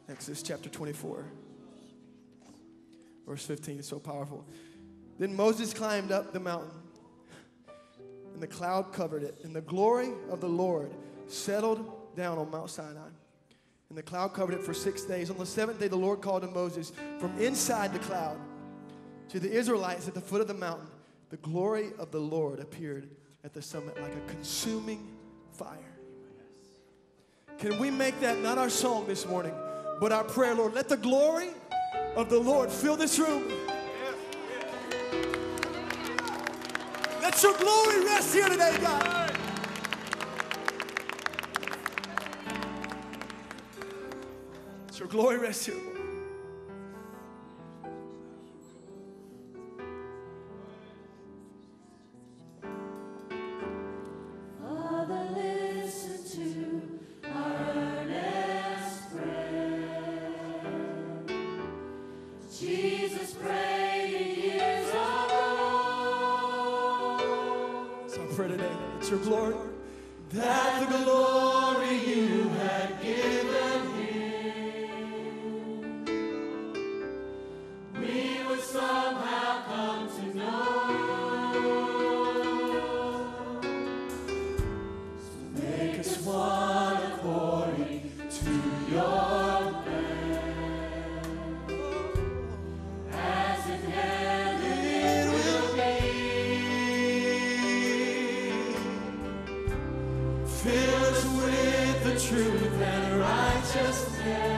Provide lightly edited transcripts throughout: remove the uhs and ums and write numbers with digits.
Exodus chapter 24, verse 15 is so powerful. Then Moses climbed up the mountain, and the cloud covered it, and the glory of the Lord settled down on Mount Sinai. And the cloud covered it for 6 days. On the seventh day, the Lord called to Moses from inside the cloud. To the Israelites at the foot of the mountain, the glory of the Lord appeared at the summit like a consuming fire. Can we make that not our song this morning, but our prayer, Lord? Let the glory of the Lord fill this room. Let your glory rest here today, God. Let your glory rest here, Lord. Your glory, that the glory you had given him, we would somehow come to know. So make us one according to your plan, as in heaven it will be. Fill us with the truth and righteousness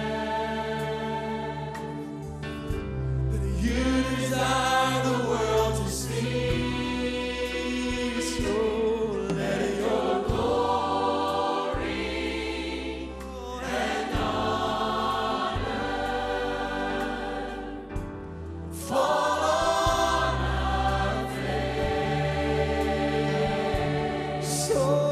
that you desire the world to see. So let your glory and honor fall on our faith. So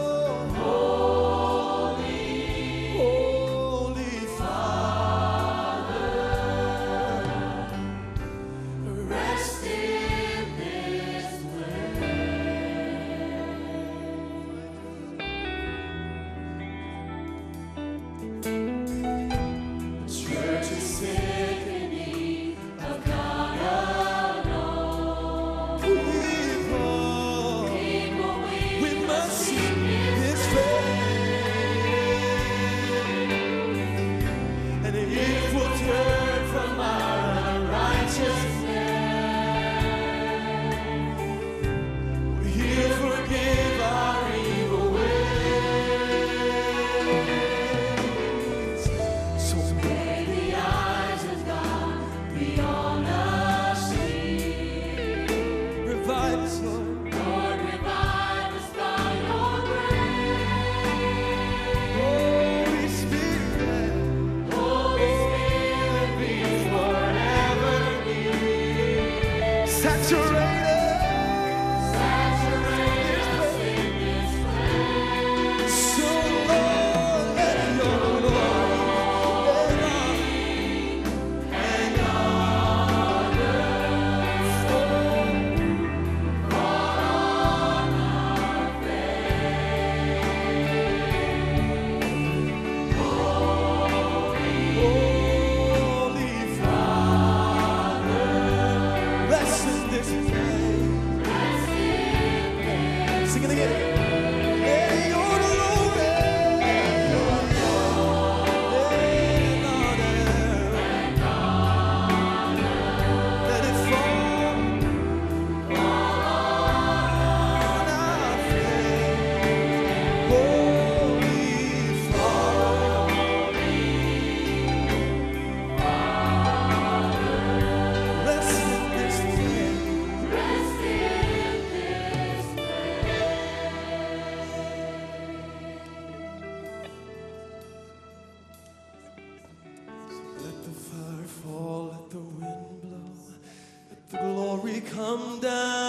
come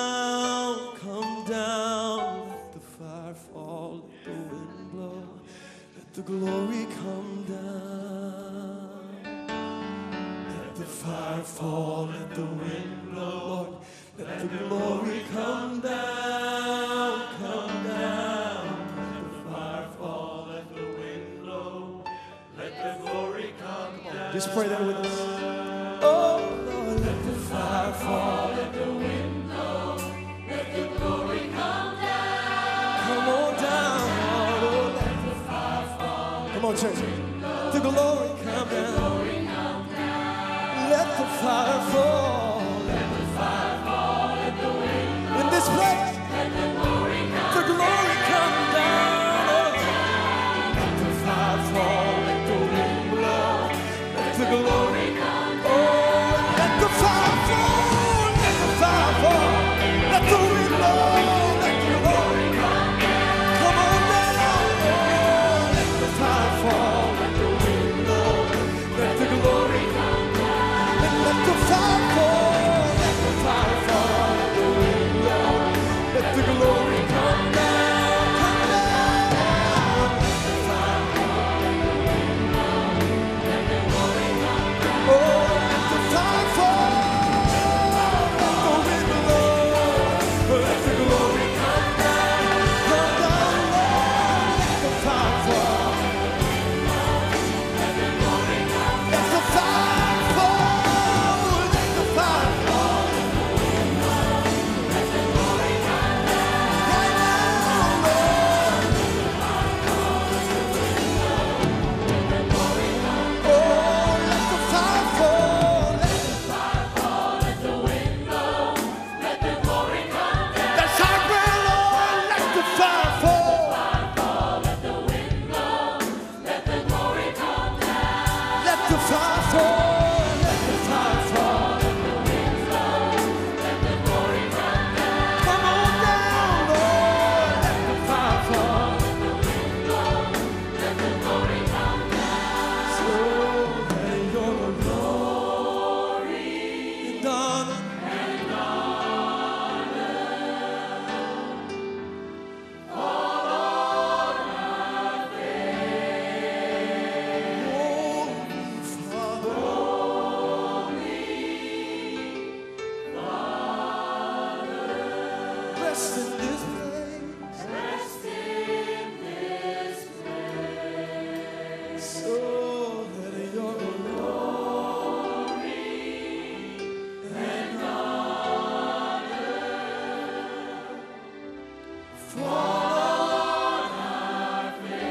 down, come down. Let the fire fall, let the wind blow. Let the glory come down. Let the fire fall, let the wind blow. Let the glory come down, come down. Let the fire fall, let the wind blow. Let the glory come down. Just pray that with us. Oh, Lord, let the fire fall. Let the wind blow. Let the glory come down. Come on down, Lord. Let the fire fall. Come on, church. Let the glory come down. Let the fire fall. Let the fire fall. Let the wind blow. In this place, Let the glory come the glory come down. Let the fire fall. Let the wind blow. Let the glory come down. Oh, let the fire fall. Let the fire fall. Let the wind blow. Let the glory come down. Come on down. Oh, let the fire fall. Let the wind blow. Let the glory come down. And let the fire fall. Let the fire fall. Let the wind blow. Let the glory come down. Come down. Let the fire fall. Let the wind blow. Let the glory come down. Oh, let the fire fall. Let the wind blow. Let the glory come down. Come down, Lord. Let the fire fall. Let the glory come down. Let the fire fall. Let the fire fall. Let the glory come down. Right now, Lord. Oh, let the fire fall. Let the fire fall. Let the wind blow. Let the glory come down. That's our prayer, Lord. Let the fire fall. Fire fall. Let the wind blow. Let the glory come down. Let the fire fall. Let the fire fall. Let the wind blow. Let the glory come down. Come on down, Lord. Let the fire fall. Let the wind blow. Let the glory come down. So that your glory and honor Holy Father, rest in this place. Rest in this place. So that your glory and honor fall on our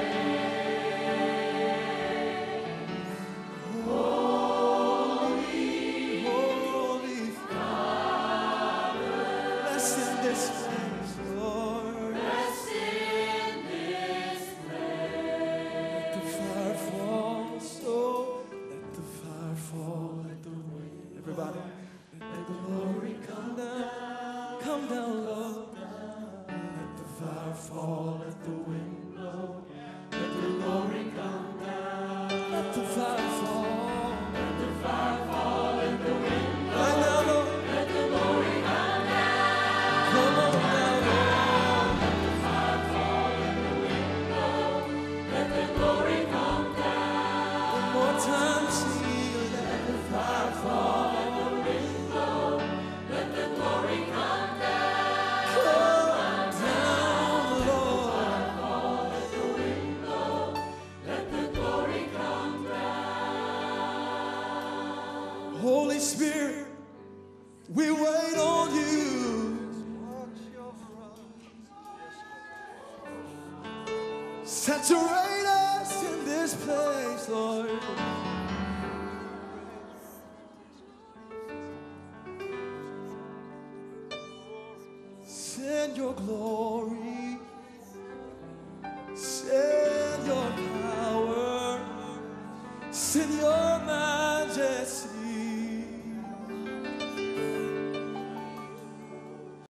faith. Holy Father, rest in this place, Lord. Rest in this place. Let the fire fall, so let the fire fall, let the wind. Everybody, let the glory come down, Lord. Let the fire fall, let the wind blow, let the glory come down. Let the fire fall, Let the fire fall. Let the wind blow. right now, Lord. Let the glory come down. Come on now, Lord. Let the fire fall. Let the wind blow. Let the glory come down. One more time, see, let the fire fall. Let the wind blow. Let the glory come down. Come down, Lord. Let the wind blow. Let the glory come down. Holy Spirit, we wait on you. Saturate us in this place, Lord. Send your glory, send your power, send your majesty.